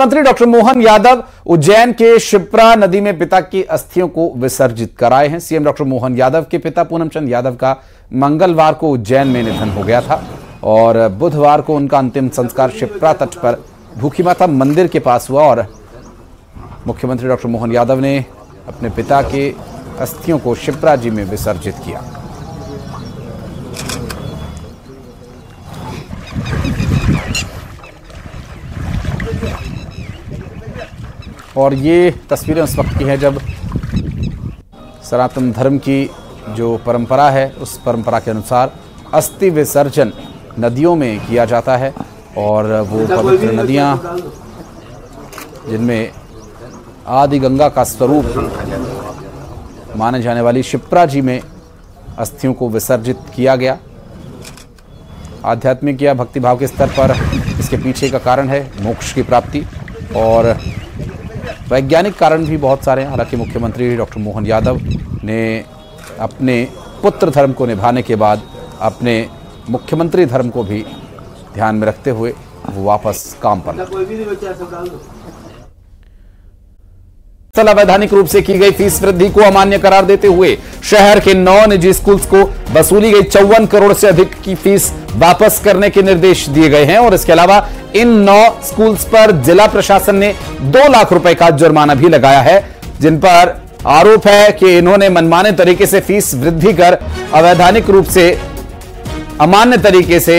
मुख्यमंत्री डॉक्टर मोहन यादव उज्जैन के शिप्रा नदी में पिता की अस्थियों को विसर्जित कराए हैं। सीएम डॉक्टर मोहन यादव के पिता पूनम चंद यादव का मंगलवार को उज्जैन में निधन हो गया था और बुधवार को उनका अंतिम संस्कार शिप्रा तट पर भूखी माता मंदिर के पास हुआ और मुख्यमंत्री डॉक्टर मोहन यादव ने अपने पिता के अस्थियों को शिप्रा जी में विसर्जित किया। और ये तस्वीरें उस वक्त की हैं जब सनातन धर्म की जो परंपरा है उस परंपरा के अनुसार अस्थि विसर्जन नदियों में किया जाता है और वो पवित्र नदियां जिनमें आदि गंगा का स्वरूप माने जाने वाली शिप्रा जी में अस्थियों को विसर्जित किया गया। आध्यात्मिक या भक्तिभाव के स्तर पर इसके पीछे का कारण है मोक्ष की प्राप्ति और वैज्ञानिक कारण भी बहुत सारे हैं। हालांकि मुख्यमंत्री डॉक्टर मोहन यादव ने अपने पुत्र धर्म को निभाने के बाद अपने मुख्यमंत्री धर्म को भी ध्यान में रखते हुए वो वापस काम पर अवैधानिक रूप से की गई फीस वृद्धि को अमान्य करार देते हुए शहर के 9 निजी स्कूल्स को वसूली गई 54 करोड़ से अधिक की फीस वापस करने के निर्देश दिए गए हैं और इसके अलावा इन 9 स्कूल्स पर जिला प्रशासन ने 2 लाख रुपए का जुर्माना भी लगाया है, जिन पर आरोप है कि इन्होंने मनमाने तरीके से फीस वृद्धि कर अवैधानिक रूप से अमान्य तरीके से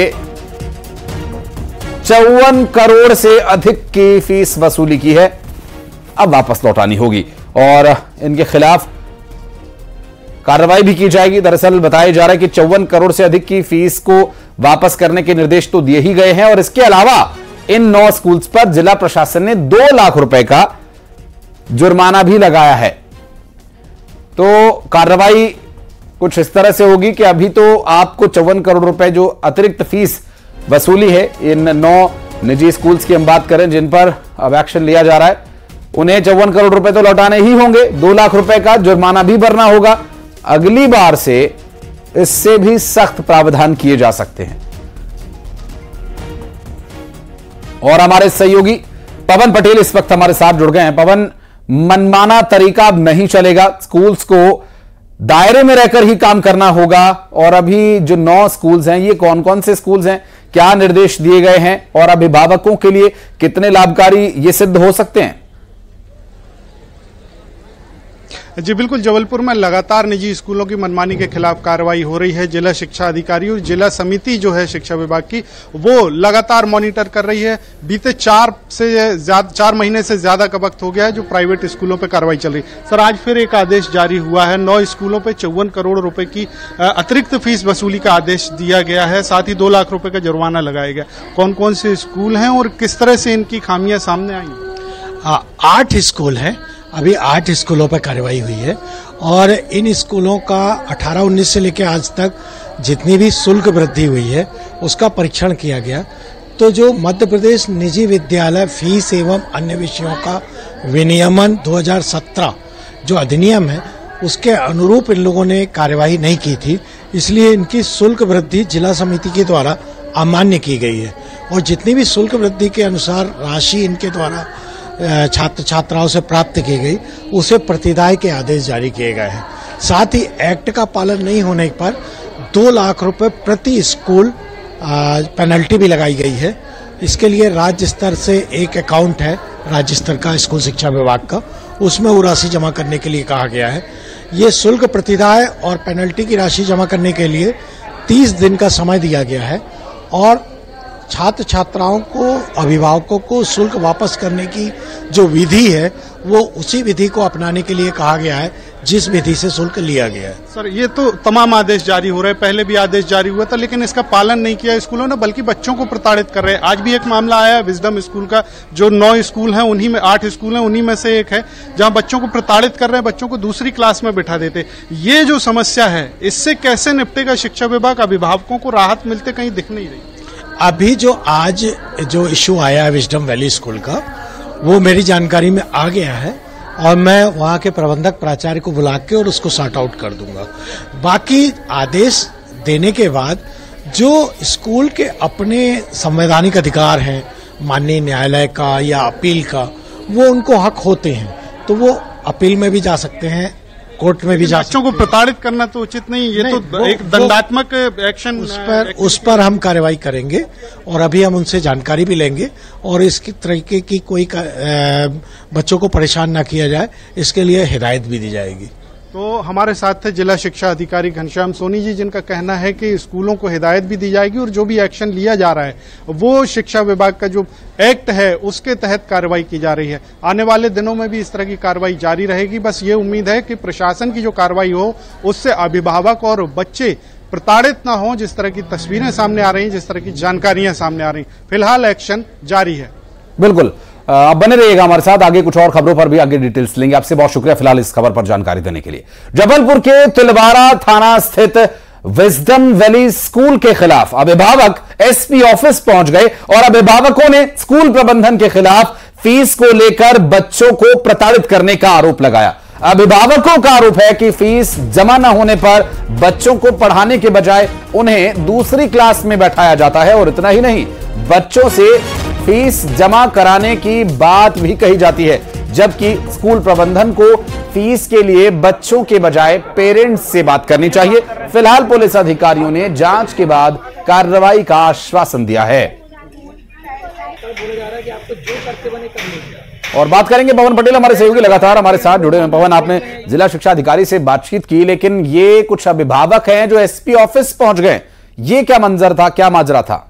54 करोड़ से अधिक की फीस वसूली की है। अब वापस लौटानी होगी और इनके खिलाफ कार्रवाई भी की जाएगी। दरअसल बताया जा रहा है कि 54 करोड़ से अधिक की फीस को वापस करने के निर्देश तो दिए ही गए हैं और इसके अलावा इन 9 स्कूल्स पर जिला प्रशासन ने 2 लाख रुपए का जुर्माना भी लगाया है। तो कार्रवाई कुछ इस तरह से होगी कि अभी तो आपको 54 करोड़ रुपए जो अतिरिक्त फीस वसूली है इन 9 निजी स्कूल्स की हम बात करें जिन पर अब एक्शन लिया जा रहा है, उन्हें 54 करोड़ रुपए तो लौटाने ही होंगे, 2 लाख रुपए का जुर्माना भी भरना होगा। अगली बार से इससे भी सख्त प्रावधान किए जा सकते हैं। और हमारे सहयोगी पवन पटेल इस वक्त हमारे साथ जुड़ गए हैं। पवन, मनमाना तरीका अब नहीं चलेगा, स्कूल्स को दायरे में रहकर ही काम करना होगा और अभी जो 9 स्कूल्स हैं ये कौन कौन से स्कूल्स हैं, क्या निर्देश दिए गए हैं और अभिभावकों के लिए कितने लाभकारी ये सिद्ध हो सकते हैं? जी बिल्कुल, जबलपुर में लगातार निजी स्कूलों की मनमानी के खिलाफ कार्रवाई हो रही है। जिला शिक्षा अधिकारी और जिला समिति जो है शिक्षा विभाग की वो लगातार मॉनिटर कर रही है। बीते 4 महीने से ज्यादा का वक्त हो गया है जो प्राइवेट स्कूलों पर कार्रवाई चल रही है। सर, आज फिर एक आदेश जारी हुआ है। 9 स्कूलों पर 54 करोड़ रुपए की अतिरिक्त फीस वसूली का आदेश दिया गया है, साथ ही 2 लाख रुपए का जुर्माना लगाया गया। कौन कौन से स्कूल हैं और किस तरह से इनकी खामियां सामने आई? 8 स्कूल हैं, अभी 8 स्कूलों पर कार्रवाई हुई है और इन स्कूलों का 18-19 से लेकर आज तक जितनी भी शुल्क वृद्धि हुई है उसका परीक्षण किया गया। तो जो मध्य प्रदेश निजी विद्यालय फीस एवं अन्य विषयों का विनियमन 2017 जो अधिनियम है उसके अनुरूप इन लोगों ने कार्यवाही नहीं की थी, इसलिए इनकी शुल्क वृद्धि जिला समिति के द्वारा अमान्य की गई है और जितनी भी शुल्क वृद्धि के अनुसार राशि इनके द्वारा छात्र छात्राओं से प्राप्त की गई उसे प्रतिदाय के आदेश जारी किए गए हैं। साथ ही एक्ट का पालन नहीं होने पर 2 लाख रुपए प्रति स्कूल पेनल्टी भी लगाई गई है। इसके लिए राज्य स्तर से एक अकाउंट है राज्य स्तर का स्कूल शिक्षा विभाग का, उसमें वो राशि जमा करने के लिए कहा गया है। ये शुल्क प्रतिदाय और पेनल्टी की राशि जमा करने के लिए 30 दिन का समय दिया गया है और छात्र छात्राओं को, अभिभावकों को शुल्क वापस करने की जो विधि है वो उसी विधि को अपनाने के लिए कहा गया है जिस विधि से शुल्क लिया गया है। सर, ये तो तमाम आदेश जारी हो रहे हैं, पहले भी आदेश जारी हुआ था लेकिन इसका पालन नहीं किया स्कूलों ने, बल्कि बच्चों को प्रताड़ित कर रहे हैं। आज भी एक मामला आया है विजडम स्कूल का, जो 9 स्कूल हैं उन्हीं में 8 स्कूल हैं उन्हीं में से एक है जहां बच्चों को प्रताड़ित कर रहे हैं, बच्चों को दूसरी क्लास में बिठा देते। ये जो समस्या है इससे कैसे निपटेगा शिक्षा विभाग? अभिभावकों को राहत मिलते कहीं दिख नहीं रही। अभी जो आज जो इश्यू आया है विजडम वैली स्कूल का वो मेरी जानकारी में आ गया है और मैं वहाँ के प्रबंधक प्राचार्य को बुला के और उसको सॉर्ट आउट कर दूंगा। बाकी आदेश देने के बाद जो स्कूल के अपने संवैधानिक अधिकार हैं, माननीय न्यायालय का या अपील का, वो उनको हक होते हैं, तो वो अपील में भी जा सकते हैं, कोर्ट में भी जा सकते हैं। बच्चों को प्रताड़ित करना तो उचित नहीं, ये नहीं, तो एक दंडात्मक एक्शन उस पर हम कार्रवाई करेंगे और अभी हम उनसे जानकारी भी लेंगे और इसकी तरीके की कोई बच्चों को परेशान न किया जाए, इसके लिए हिदायत भी दी जाएगी। तो हमारे साथ थे जिला शिक्षा अधिकारी घनश्याम सोनी जी, जिनका कहना है कि स्कूलों को हिदायत भी दी जाएगी और जो भी एक्शन लिया जा रहा है वो शिक्षा विभाग का जो एक्ट है उसके तहत कार्रवाई की जा रही है। आने वाले दिनों में भी इस तरह की कार्रवाई जारी रहेगी। बस ये उम्मीद है कि प्रशासन की जो कार्रवाई हो उससे अभिभावक और बच्चे प्रताड़ित न हो। जिस तरह की तस्वीरें सामने आ रही हैं, जिस तरह की जानकारियां सामने आ रही, फिलहाल एक्शन जारी है। बिल्कुल, आप बने रहिएगा हमारे साथ, आगे कुछ और खबरों पर भी आगे डिटेल्स लेंगे आपसे। बहुत शुक्रिया फिलहाल इस खबर पर जानकारी देने के लिए। जबलपुर के तिलवारा थाना स्थित विजडम वैली स्कूल के खिलाफ अभिभावक एसपी ऑफिस पहुंच गए और अभिभावकों ने स्कूल प्रबंधन के खिलाफ फीस को लेकर बच्चों को प्रताड़ित करने का आरोप लगाया। अभिभावकों का आरोप है कि फीस जमा न होने पर बच्चों को पढ़ाने के बजाय उन्हें दूसरी क्लास में बैठाया जाता है और इतना ही नहीं, बच्चों से फीस जमा कराने की बात भी कही जाती है, जबकि स्कूल प्रबंधन को फीस के लिए बच्चों के बजाय पेरेंट्स से बात करनी चाहिए। फिलहाल पुलिस अधिकारियों ने जांच के बाद कार्रवाई का आश्वासन दिया है। और बात करेंगे पवन पटेल, हमारे सहयोगी लगातार हमारे साथ जुड़े हैं। पवन, आपने जिला शिक्षा अधिकारी से बातचीत की, लेकिन ये कुछ अभिभावक हैं जो एसपी ऑफिस पहुंच गए, ये क्या मंजर था, क्या माजरा था?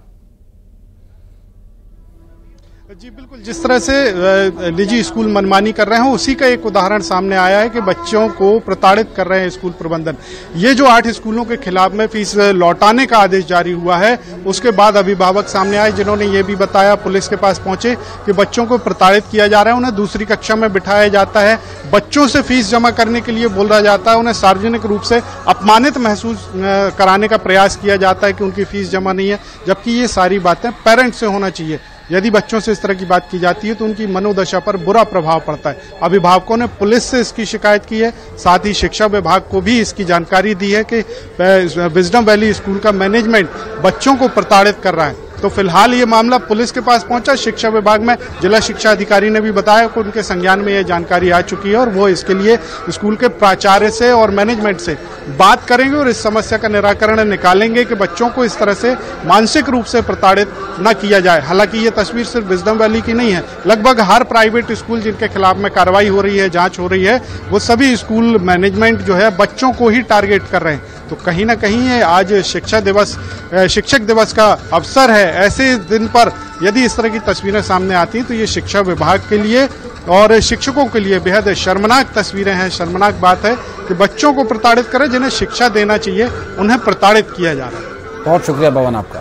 जी बिल्कुल, जिस तरह से निजी स्कूल मनमानी कर रहे हैं उसी का एक उदाहरण सामने आया है कि बच्चों को प्रताड़ित कर रहे हैं स्कूल प्रबंधन। ये जो 8 स्कूलों के खिलाफ में फीस लौटाने का आदेश जारी हुआ है, उसके बाद अभिभावक सामने आए जिन्होंने ये भी बताया, पुलिस के पास पहुंचे कि बच्चों को प्रताड़ित किया जा रहा है, उन्हें दूसरी कक्षा में बिठाया जाता है, बच्चों से फीस जमा करने के लिए बोला जाता है, उन्हें सार्वजनिक रूप से अपमानित महसूस कराने का प्रयास किया जाता है कि उनकी फीस जमा नहीं है, जबकि ये सारी बातें पेरेंट्स से होना चाहिए। यदि बच्चों से इस तरह की बात की जाती है तो उनकी मनोदशा पर बुरा प्रभाव पड़ता है। अभिभावकों ने पुलिस से इसकी शिकायत की है, साथ ही शिक्षा विभाग को भी इसकी जानकारी दी है कि विजडम वैली स्कूल का मैनेजमेंट बच्चों को प्रताड़ित कर रहा है। तो फिलहाल ये मामला पुलिस के पास पहुंचा, शिक्षा विभाग में जिला शिक्षा अधिकारी ने भी बताया कि उनके संज्ञान में ये जानकारी आ चुकी है और वो इसके लिए स्कूल के प्राचार्य से और मैनेजमेंट से बात करेंगे और इस समस्या का निराकरण निकालेंगे कि बच्चों को इस तरह से मानसिक रूप से प्रताड़ित न किया जाए। हालांकि ये तस्वीर सिर्फ विजडम वैली की नहीं है, लगभग हर प्राइवेट स्कूल जिनके खिलाफ में कार्रवाई हो रही है, जांच हो रही है, वो सभी स्कूल मैनेजमेंट जो है बच्चों को ही टारगेट कर रहे हैं। तो कहीं ना कहीं ये आज शिक्षक दिवस का अवसर है। ऐसे दिन पर यदि इस तरह की तस्वीरें सामने आती हैं तो ये शिक्षा विभाग के लिए और शिक्षकों के लिए बेहद शर्मनाक तस्वीरें हैं। शर्मनाक बात है कि बच्चों को प्रताड़ित करें, जिन्हें शिक्षा देना चाहिए उन्हें प्रताड़ित किया जा रहा है। बहुत शुक्रिया पवन आपका।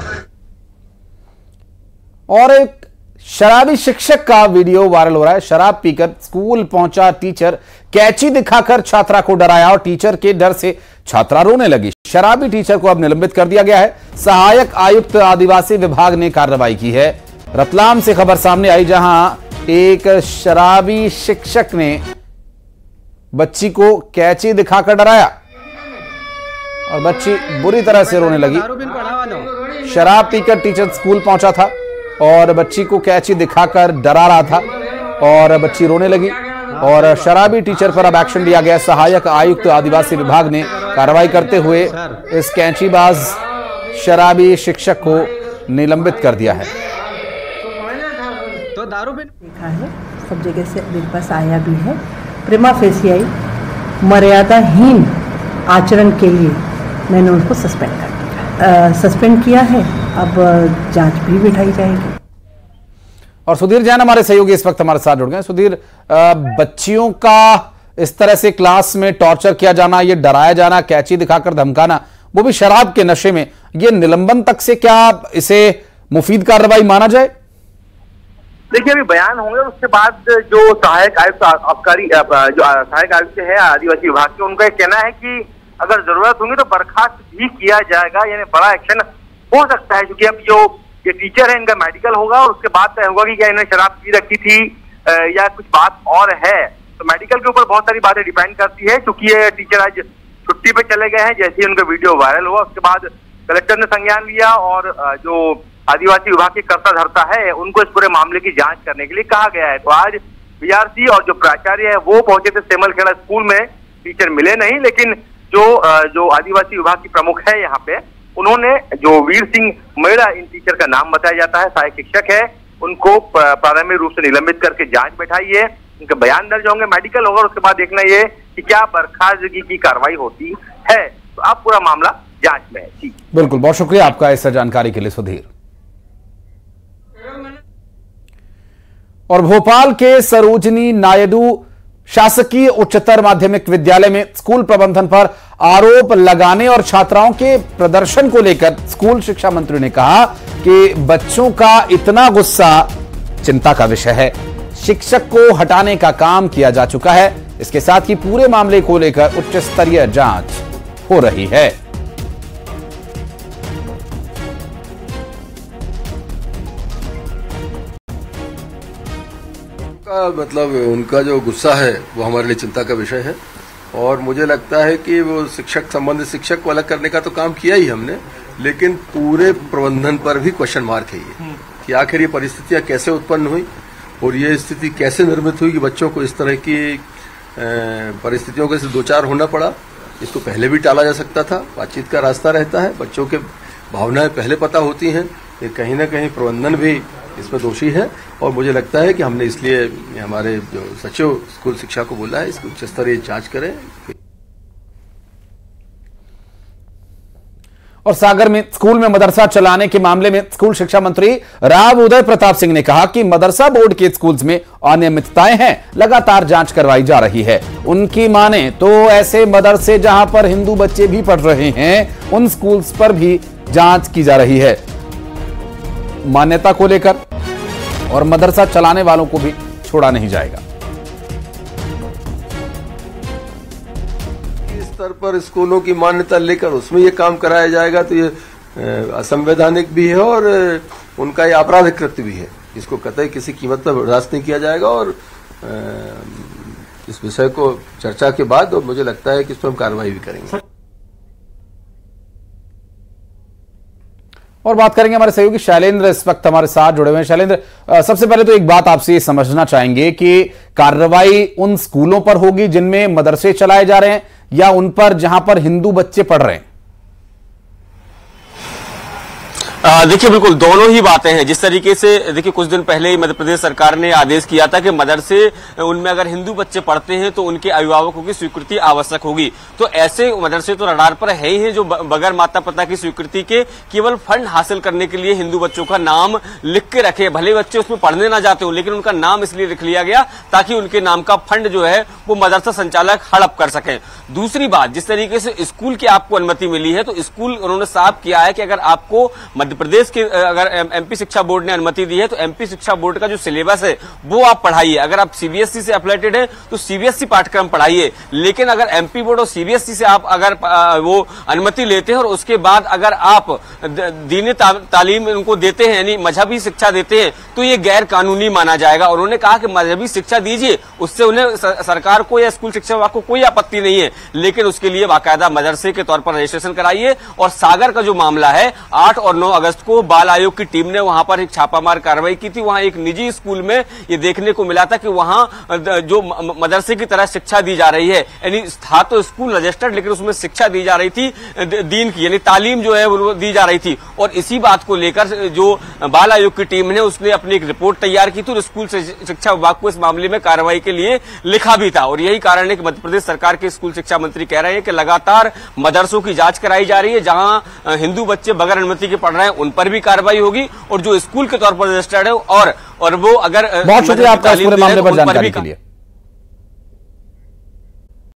और एक शराबी शिक्षक का वीडियो वायरल हो रहा है। शराब पीकर स्कूल पहुंचा टीचर, कैंची दिखाकर छात्रा को डराया और टीचर के डर से छात्रा रोने लगी। शराबी टीचर को अब निलंबित कर दिया गया है। सहायक आयुक्त आदिवासी विभाग ने कार्रवाई की है। रतलाम से खबर सामने आई, जहां एक शराबी शिक्षक ने बच्ची को कैंची दिखाकर डराया और बच्ची बुरी तरह से रोने लगी। शराब पीकर टीचर स्कूल पहुंचा था और बच्ची को कैंची दिखाकर डरा रहा था और बच्ची रोने लगी और शराबी टीचर पर अब एक्शन लिया गया। सहायक आयुक्त आदिवासी विभाग ने कार्रवाई करते हुए इस कैंचीबाज शराबी शिक्षक को निलंबित कर दिया है। तो दारू भी देखा है, सब जगह से मेरे पास आया भी है। प्रिमा फेसियाई मर्यादाहीन आचरण के लिए मैंने उनको सस्पेंड किया है। अब जांच भी बिठाई जाएगी। और सुधीर जैन हमारे सहयोगी इस वक्त हमारे साथ जुड़ गए। सुधीर, बच्चियों का इस तरह से क्लास में टॉर्चर किया जाना, ये डराया जाना, कैंची दिखाकर धमकाना, वो भी शराब के नशे में, ये निलंबन तक से क्या इसे मुफीद कार्रवाई माना जाए? देखिए, अभी बयान होंगे, उसके बाद जो सहायक आयुक्त आबकारी जो सहायक आयुक्त है आदिवासी विभाग के, उनका कहना है कि अगर जरूरत होगी तो बर्खास्त भी किया जाएगा, यानी बड़ा एक्शन हो सकता है। क्योंकि अब जो ये टीचर है इनका मेडिकल होगा और उसके बाद तय होगा कि क्या इन्होंने शराब पी रखी थी या कुछ बात और है। तो मेडिकल के ऊपर बहुत सारी बातें डिपेंड करती है। क्योंकि ये टीचर आज छुट्टी पे चले गए हैं, जैसे ही उनका वीडियो वायरल हुआ उसके बाद कलेक्टर ने संज्ञान लिया और जो आदिवासी विभाग के कर्ता धर्ता है उनको इस पूरे मामले की जांच करने के लिए कहा गया है। तो आज बीआरसी और जो प्राचार्य है वो पहुंचे थे सेमलखेड़ा स्कूल में, टीचर मिले नहीं, लेकिन जो आदिवासी विभाग की प्रमुख है यहाँ पे, उन्होंने जो वीर सिंह मेड़ा इन टीचर का नाम बताया जाता है, सहायक शिक्षक है, उनको प्रारंभिक रूप से निलंबित करके जांच बैठाई है, उनके बयान दर्ज होंगे, मेडिकल होगा, उसके बाद देखना ये कि क्या बर्खास्तगी की कार्रवाई होती है। तो अब पूरा मामला जांच में है। जी बिल्कुल, बहुत शुक्रिया आपका इस जानकारी के लिए सुधीर। और भोपाल के सरोजनी नायडू शासकीय उच्चतर माध्यमिक विद्यालय में स्कूल प्रबंधन पर आरोप लगाने और छात्राओं के प्रदर्शन को लेकर स्कूल शिक्षा मंत्री ने कहा कि बच्चों का इतना गुस्सा चिंता का विषय है, शिक्षक को हटाने का काम किया जा चुका है। इसके साथ ही पूरे मामले को लेकर उच्च स्तरीय जांच हो रही है। मतलब उनका जो गुस्सा है वो हमारे लिए चिंता का विषय है और मुझे लगता है कि वो शिक्षक संबंधित शिक्षक को अलग करने का तो काम किया ही हमने, लेकिन पूरे प्रबंधन पर भी क्वेश्चन मार्क है ये कि आखिर ये परिस्थितियां कैसे उत्पन्न हुई और ये स्थिति कैसे निर्मित हुई कि बच्चों को इस तरह की परिस्थितियों के से दो चार होना पड़ा। इसको पहले भी टाला जा सकता था, बातचीत का रास्ता रहता है, बच्चों के भावनाएं पहले पता होती हैं। ये कहीं ना कहीं प्रबंधन भी इसमें दोषी है और मुझे लगता है कि हमने इसलिए हमारे जो सचिव स्कूल शिक्षा को बोला है इसकी उच्च स्तरीय जांच करें। और सागर में स्कूल में मदरसा चलाने के मामले में स्कूल शिक्षा मंत्री राव उदय प्रताप सिंह ने कहा कि मदरसा बोर्ड के स्कूल्स में अनियमितताएं हैं, लगातार जांच करवाई जा रही है। उनकी माने तो ऐसे मदरसे जहां पर हिंदू बच्चे भी पढ़ रहे हैं उन स्कूल्स पर भी जांच की जा रही है मान्यता को लेकर, और मदरसा चलाने वालों को भी छोड़ा नहीं जाएगा। इस स्तर पर स्कूलों की मान्यता लेकर उसमें ये काम कराया जाएगा तो ये असंवैधानिक भी है और उनका ये आपराधिक कृत्य भी है। इसको कतई किसी कीमत पर बर्दाश्त नहीं किया जाएगा और इस विषय को चर्चा के बाद और मुझे लगता है कि इस पर हम कार्रवाई भी करेंगे। और बात करेंगे हमारे सहयोगी शैलेंद्र इस वक्त हमारे साथ जुड़े हुए हैं। शैलेंद्र, सबसे पहले तो एक बात आपसे समझना चाहेंगे कि कार्रवाई उन स्कूलों पर होगी जिनमें मदरसे चलाए जा रहे हैं या उन पर जहां पर हिंदू बच्चे पढ़ रहे हैं? देखिए, बिल्कुल दोनों ही बातें हैं। जिस तरीके से देखिए कुछ दिन पहले ही मध्य प्रदेश सरकार ने आदेश किया था कि मदरसे उनमें अगर हिंदू बच्चे पढ़ते हैं तो उनके अभिभावकों की स्वीकृति आवश्यक होगी। तो ऐसे मदरसे तो रडार पर है ही हैं जो बगैर माता पिता की स्वीकृति के केवल फंड हासिल करने के लिए हिंदू बच्चों का नाम लिख के रखे। भले बच्चे उसमें पढ़ने ना जाते हो लेकिन उनका नाम इसलिए लिख लिया गया ताकि उनके नाम का फंड जो है वो मदरसा संचालक हड़प कर सके। दूसरी बात, जिस तरीके से स्कूल की आपको अनुमति मिली है तो स्कूल उन्होंने साफ किया है कि अगर आपको मध्य प्रदेश के अगर एमपी शिक्षा बोर्ड ने अनुमति दी है तो एमपी शिक्षा बोर्ड का जो सिलेबस है वो आप पढ़ाइए। अगर आप सीबीएसई से अफिलिएटेड है तो सीबीएसई पाठ्यक्रम पढ़ाइए। लेकिन अगर एमपी बोर्ड और सीबीएसई से आप अगर वो अनुमति लेते हैं और उसके बाद अगर आप दीनी तालीम उनको देते हैं यानी मजहबी शिक्षा देते हैं तो ये गैर कानूनी माना जाएगा। और उन्होंने कहा कि मजहबी शिक्षा दीजिए, उससे उन्हें सरकार को या स्कूल शिक्षा विभाग को कोई आपत्ति नहीं है, लेकिन उसके लिए बाकायदा मदरसे के तौर पर रजिस्ट्रेशन कराइए। और सागर का जो मामला है 8 और 9 अगस्त को बाल आयोग की टीम ने वहां पर एक छापामार कार्रवाई की थी। वहां एक निजी स्कूल में ये देखने को मिला था कि वहां जो मदरसे की तरह शिक्षा दी जा रही है, यानी था तो स्कूल रजिस्टर्ड लेकिन उसमें शिक्षा दी जा रही थी दीन की, यानी तालीम जो है वो दी जा रही थी। और इसी बात को लेकर जो बाल आयोग की टीम ने उसने अपनी एक रिपोर्ट तैयार की थी और स्कूल शिक्षा विभाग को इस मामले में कार्रवाई के लिए लिखा भी था। और यही कारण है कि मध्य प्रदेश सरकार के स्कूल शिक्षा मंत्री कह रहे हैं कि लगातार मदरसों की जांच कराई जा रही है। जहां हिंदू बच्चे बगैर अनुमति के पढ़ रहे हैं उन पर भी कार्रवाई होगी और जो स्कूल के तौर पर रजिस्टर्ड है और वो अगर बहुत शुक्रिया आपका इस पूरे मामले पर जानकारी के लिए।